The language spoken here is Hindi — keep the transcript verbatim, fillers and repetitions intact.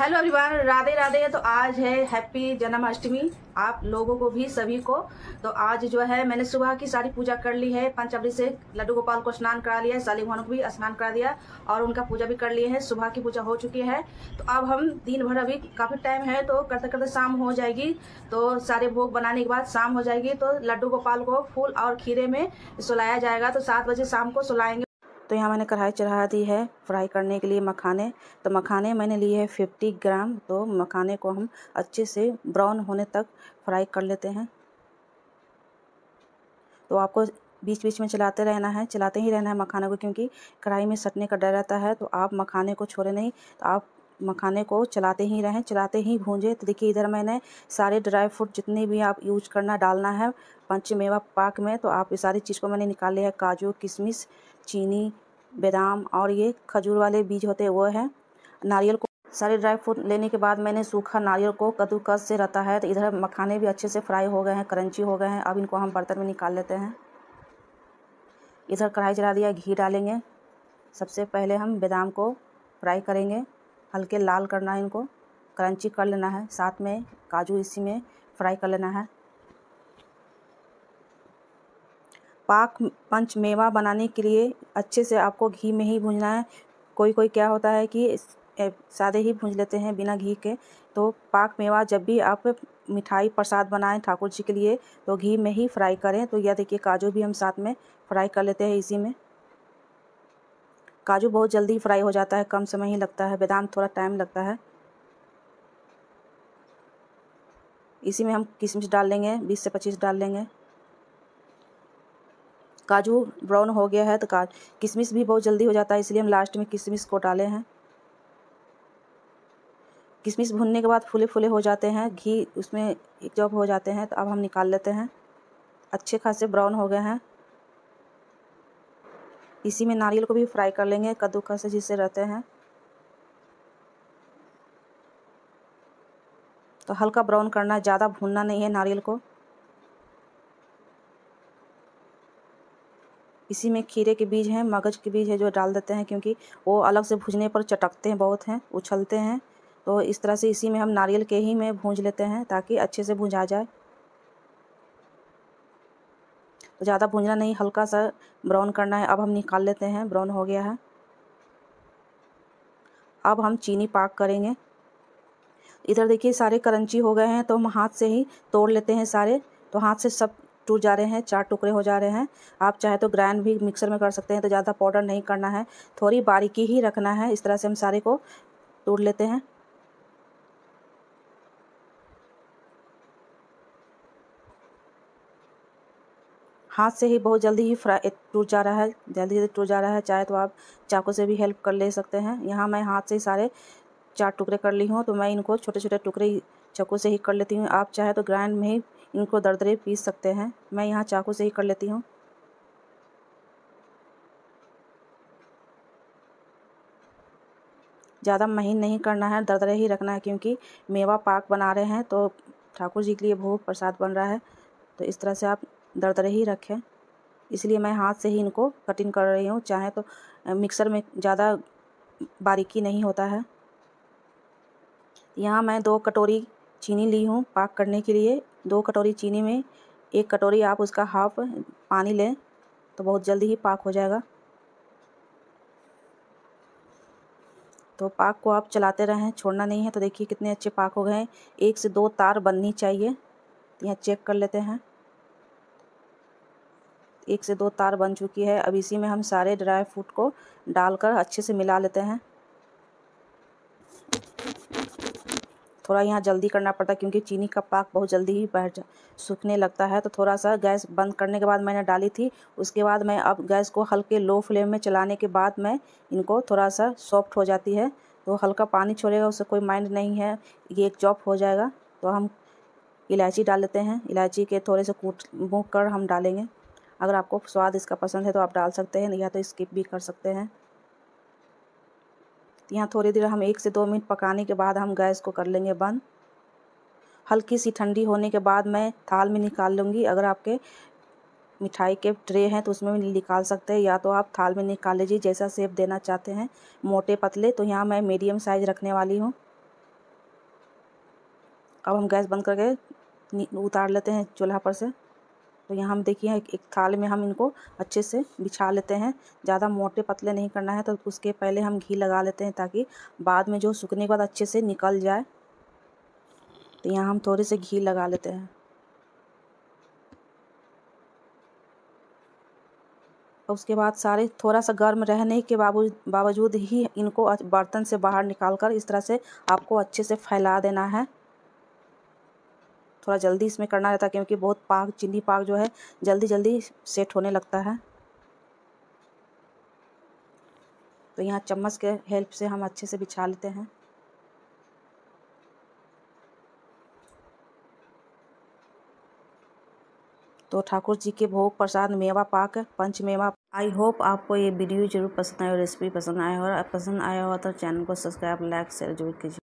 Hello everyone, Radhe Radhe. तो आज है हैप्पी जन्माष्टमी आप लोगों को भी, सभी को। तो आज जो है मैंने सुबह की सारी पूजा कर ली है। पंचामृत से लड्डू गोपाल को स्नान करा लिया है, साली भगवान को भी स्नान करा दिया और उनका पूजा भी कर लिए है। सुबह की पूजा हो चुकी है। तो अब हम दिन भर, अभी काफ़ी टाइम है, तो करते करते शाम हो जाएगी। तो सारे भोग बनाने के बाद शाम हो जाएगी। तो लड्डू गोपाल को फूल और खीरे में सुलाया जाएगा। तो सात बजे शाम को सुलाएंगे। तो यहाँ मैंने कढ़ाई चढ़ा दी है फ्राई करने के लिए मखाने। तो मखाने मैंने लिए है पचास ग्राम। तो मखाने को हम अच्छे से ब्राउन होने तक फ्राई कर लेते हैं। तो आपको बीच बीच में चलाते रहना है, चलाते ही रहना है मखाने को, क्योंकि कढ़ाई में सटने का डर रहता है। तो आप मखाने को छोड़े नहीं, तो आप मखाने को चलाते ही रहें, चलाते ही भूंजें। तो देखिए इधर मैंने सारे ड्राई फ्रूट जितने भी आप यूज करना डालना है पंचमेवा पाक में, तो आप ये सारी चीज़ को मैंने निकाल लिया है। काजू, किशमिश, चीनी, बादाम और ये खजूर वाले बीज होते हैं वो है। नारियल को सारे ड्राई फ्रूट लेने के बाद मैंने सूखा नारियल को कद्दूकस से रता है। तो इधर मखाने भी अच्छे से फ्राई हो गए हैं, क्रंची हो गए हैं। अब इनको हम बर्तन में निकाल लेते हैं। इधर कढ़ाई चढ़ा दिया, घी डालेंगे। सबसे पहले हम बादाम को फ्राई करेंगे, हल्के लाल करना है, इनको क्रंची कर लेना है। साथ में काजू इसी में फ्राई कर लेना है। पाक पंचमेवा बनाने के लिए अच्छे से आपको घी में ही भूनना है। कोई कोई क्या होता है कि सादे ही भून लेते हैं बिना घी के। तो पाक मेवा जब भी आप मिठाई प्रसाद बनाएं ठाकुर जी के लिए, तो घी में ही फ्राई करें। तो यह देखिए काजू भी हम साथ में फ्राई कर लेते हैं इसी में। काजू बहुत जल्दी फ्राई हो जाता है, कम समय ही लगता है। बादाम थोड़ा टाइम लगता है। इसी में हम किशमिश डाल लेंगे, बीस से पच्चीस डाल लेंगे। काजू ब्राउन हो गया है तो का किशमिश भी बहुत जल्दी हो जाता है, इसलिए हम लास्ट में किशमिश को डाले हैं। किशमिश भुनने के बाद फूले फूले हो जाते हैं, घी उसमें एक जब हो जाते हैं। तो अब हम निकाल लेते हैं। अच्छे खासे ब्राउन हो गए हैं। इसी में नारियल को भी फ्राई कर लेंगे कद्दूकस से जिससे रहते हैं। तो हल्का ब्राउन करना है, ज़्यादा भूनना नहीं है नारियल को। इसी में खीरे के बीज हैं, मगज के बीज है जो डाल देते हैं, क्योंकि वो अलग से भूनने पर चटकते हैं, बहुत हैं, उछलते हैं। तो इस तरह से इसी में हम नारियल के ही में भूंज लेते हैं ताकि अच्छे से भुंजा जाए। तो ज़्यादा भूंजना नहीं, हल्का सा ब्राउन करना है। अब हम निकाल लेते हैं, ब्राउन हो गया है। अब हम चीनी पाक करेंगे। इधर देखिए सारे क्रंची हो गए हैं, तो हम हाथ से ही तोड़ लेते हैं सारे। तो हाथ से सब टूट जा रहे हैं, चार टुकड़े हो जा रहे हैं। आप चाहे तो ग्राइंड भी मिक्सर में कर सकते हैं। तो ज़्यादा पाउडर नहीं करना है, थोड़ी बारीकी ही रखना है। इस तरह से हम सारे को तोड़ लेते हैं। हाथ से ही बहुत जल्दी ही फ्राई टूट जा रहा है, जल्दी जल्दी टूट जा रहा है। चाहे तो आप चाकू से भी हेल्प कर ले सकते हैं। यहाँ मैं हाथ से ही सारे चार टुकड़े कर ली हूँ। तो मैं इनको छोटे छोटे टुकड़े चाकू से ही कर लेती हूँ। आप चाहे तो ग्राइंड में ही इनको दरदरे पीस सकते हैं। मैं यहाँ चाकू से ही कर लेती हूँ। ज़्यादा महीन नहीं करना है, दरदरे ही रखना है, क्योंकि मेवा पाक बना रहे हैं तो ठाकुर जी के लिए भोग प्रसाद बन रहा है। तो इस तरह से आप दरदरे ही रखें। इसलिए मैं हाथ से ही इनको कटिंग कर रही हूँ। चाहे तो मिक्सर में ज़्यादा बारीकी नहीं होता है। यहाँ मैं दो कटोरी चीनी ली हूँ पाक करने के लिए। दो कटोरी चीनी में एक कटोरी आप उसका हाफ पानी लें, तो बहुत जल्दी ही पाक हो जाएगा। तो पाक को आप चलाते रहें, छोड़ना नहीं है। तो देखिए कितने अच्छे पाक हो गए हैं। एक से दो तार बननी चाहिए। तो यहाँ चेक कर लेते हैं, एक से दो तार बन चुकी है। अब इसी में हम सारे ड्राई फ्रूट को डालकर अच्छे से मिला लेते हैं। थोड़ा यहाँ जल्दी करना पड़ता है, क्योंकि चीनी का पाक बहुत जल्दी ही बैठ सूखने लगता है। तो थोड़ा सा गैस बंद करने के बाद मैंने डाली थी। उसके बाद मैं अब गैस को हल्के लो फ्लेम में चलाने के बाद मैं इनको थोड़ा सा सॉफ्ट हो जाती है। तो हल्का पानी छोड़ेगा, उससे कोई माइंड नहीं है, ये एक चॉप हो जाएगा। तो हम इलायची डाल लेते हैं। इलायची के थोड़े से कूट मूक कर हम डालेंगे। अगर आपको स्वाद इसका पसंद है तो आप डाल सकते हैं, या तो स्किप भी कर सकते हैं। यहाँ थोड़ी देर हम एक से दो मिनट पकाने के बाद हम गैस को कर लेंगे बंद। हल्की सी ठंडी होने के बाद मैं थाल में निकाल लूँगी। अगर आपके मिठाई के ट्रे हैं तो उसमें भी निकाल सकते हैं, या तो आप थाल में निकाल लीजिए, जैसा शेप देना चाहते हैं, मोटे पतले। तो यहाँ मैं मीडियम साइज़ रखने वाली हूँ। अब हम गैस बंद करके उतार लेते हैं चूल्हा पर से। तो यहाँ हम देखिए एक, एक थाल में हम इनको अच्छे से बिछा लेते हैं। ज़्यादा मोटे पतले नहीं करना है, तो उसके पहले हम घी लगा लेते हैं ताकि बाद में जो सूखने के बाद अच्छे से निकल जाए। तो यहाँ हम थोड़े से घी लगा लेते हैं। और उसके बाद सारे थोड़ा सा गर्म रहने के बावजूद ही इनको बर्तन से बाहर निकाल कर इस तरह से आपको अच्छे से फैला देना है। थोड़ा जल्दी इसमें करना रहता है क्योंकि बहुत पाक चीनी पाक जो है जल्दी जल्दी सेट होने लगता है। तो यहाँ चम्मच के हेल्प से हम अच्छे से बिछा लेते हैं। तो ठाकुर जी के भोग प्रसाद मेवा पाक पंच मेवा। आई होप आपको ये वीडियो जरूर पसंद आए और रेसिपी पसंद आए, और पसंद आया हो तो चैनल को सब्सक्राइब लाइक शेयर जरूर कीजिए।